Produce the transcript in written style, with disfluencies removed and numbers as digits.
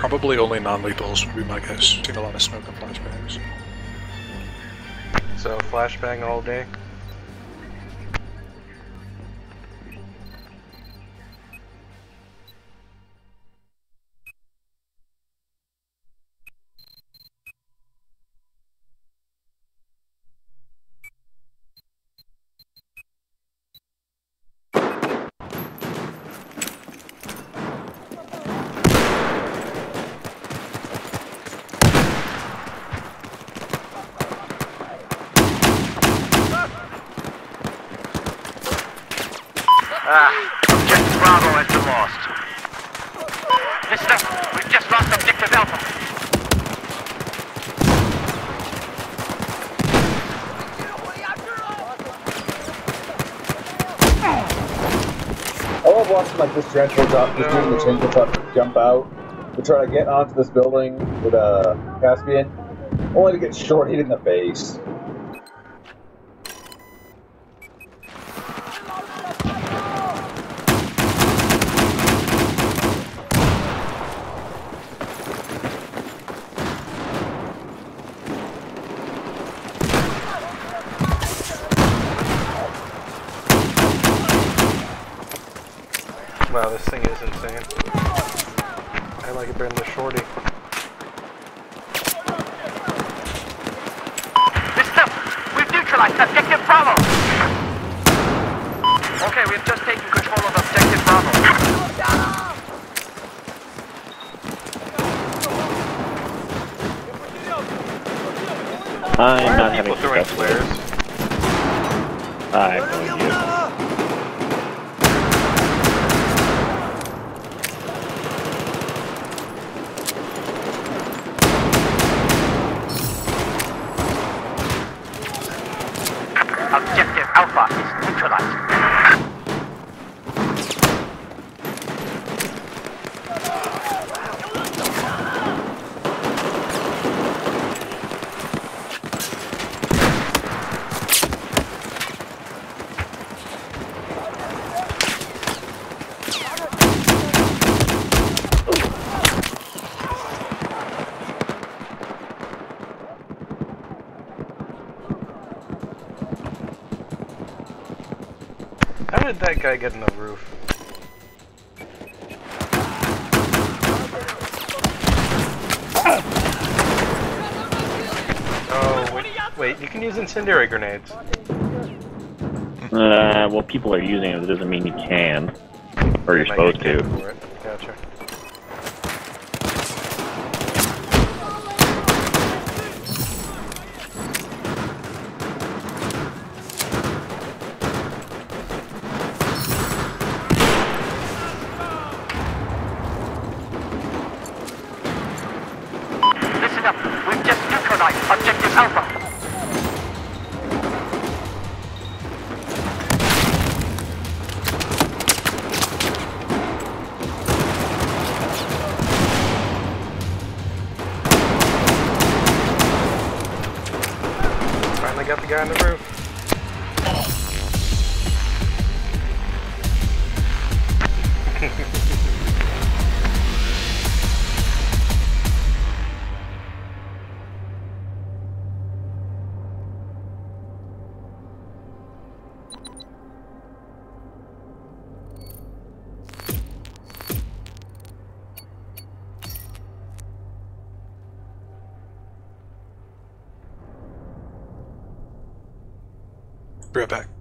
Probably only non-lethals would be my guess. Seen a lot of smoke and flashbangs. So flashbang all day. Objective Bravo has been lost. Listen up, we've just lost Objective Alpha. I love watching like this transport drop, just doing the transport drop jump out. We try to get onto this building with a Caspian, only to get short hit in the face. Wow, this thing is insane. I like it better than the shorty. Listen up, we've neutralized Objective Bravo. Okay, we've just taken control of Objective Bravo. I'm not having People throwing success. flares. I'm going to. Objective Alpha is neutralized. How did that guy get in the roof? Oh, wait, you can use incendiary grenades. Well, people are using it, it doesn't mean you can. Or you're Might supposed get to. killed for it. Gotcha. Listen up, we've just neutralized Objective Alpha. Finally got the guy on the roof. Be right back.